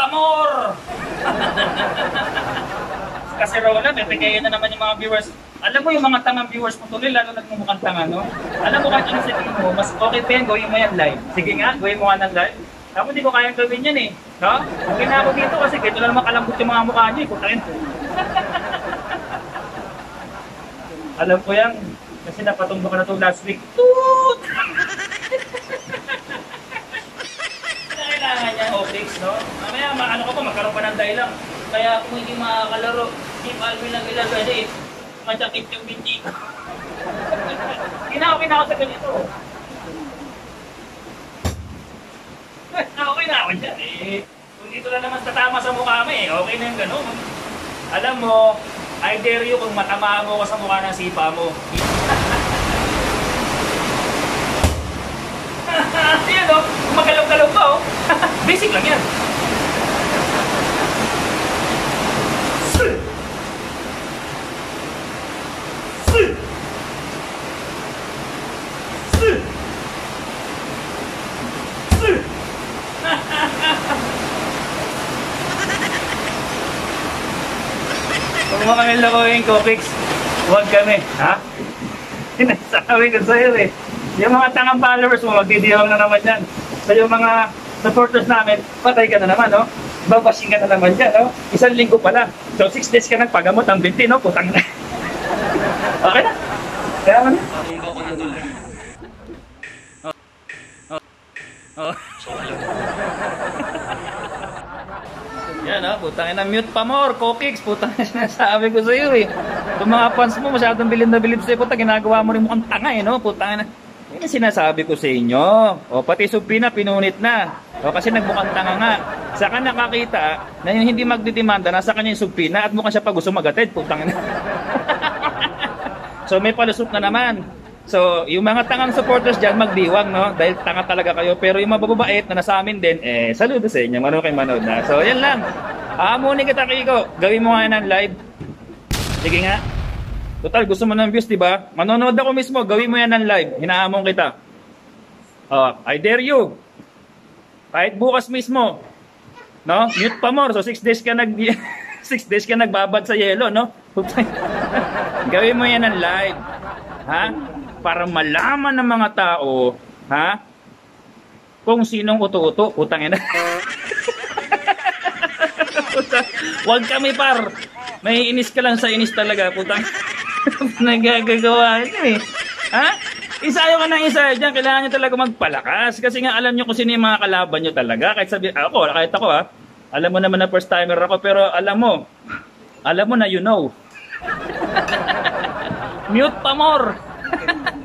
Pamor! Kasi Rola, bibigay na naman yung mga viewers. Alam mo yung mga tangang viewers mo tuloy, lalo nagmumukhang tanga, no? Alam mo kahit ano sabihin mo, mas okay pa yan, gawin mo yan live. Sige nga, gawin mo nga ng live. Ako hindi ko kayang gawin yan eh. No? Okay na ako dito kasi ganito na naman kalambot yung mga mukha nyo eh. Putakin. Alam ko yan, kasi napatumbo ka na ito last week. Toot! Kailangan yan, Opix, no? Mamaya, ano ka pa, magkaroon pa ng dahilan. Kaya kung hindi makakalaro, Team Alvin lang ilan kasi matsakit yung binti ko. Kinako sa ganito. Okay na ako dyan eh. Kung dito na naman tatama sa mukha mo eh, okay na yung gano'n. Alam mo, I dare you kung matamaan mo ka sa mukha ng sipa mo. Yan o, magalaw-galaw pa o. Basic lang yan. Kung mga kami lakuin ko, Pix, huwag kami, ha? Sinasabi ko sa'yo eh. Yung mga tangang followers mo, magdidiwang na naman yan. So yung mga supporters namin, patay ka na naman, no? Babashing ka na naman dyan, no? 1 linggo pala. So 6 days ka nagpagamot ang binti, no? Putang na. Okay na? Kaya mo na? Yan ha, putang ina, mute pa more, Kokix, putang ina, sinasabi ko sa'yo eh. Yung mga fans mo, masyadong bilib na bilib sa'yo, putang ginagawa mo rin mukhang tanga eh, no? Putang ina. Yan ang sinasabi ko sa inyo. O, pati Subpina, pinunit na. O, kasi nagmukhang tanga nga. Saka nakakita na yung hindi magdidemanda, nasa kanya yung Subpina at mukhang siya pa gusto magatid, putang ina. So, may palusot na naman. So, yung mga tangang supporters dyan, magdiwang, no? Dahil tanga talaga kayo. Pero yung mababait na nasa amin din, saludo sa inyo. Manood kayo manood na. So, yan lang. Amunin kita, Kiko. Gawin mo nga ng live. Sige nga. Total, gusto mo ng views, diba? Manonood ako mismo. Gawin mo yan ng live. Hinaamon kita. I dare you. Kahit bukas mismo. No? Mute pa more. So, 6 days ka 6 days ka nagbabad sa yelo, no? Gawin mo yan ng live. Ha? Para malaman ng mga tao, ha? Kung sinong uto-uto, putang ina. Huwag kami par. May inis ka lang sa inis talaga, putang. Nagagagawa nyo eh. Ha? Isayo ka ng isayo dyan. Kailangan nyo talaga magpalakas. Kasi nga alam nyo kung sino yung mga kalaban nyo talaga. Kahit sabi, kahit ako ha. Alam mo naman na first timer ako, pero alam mo na you know. Mute pa more.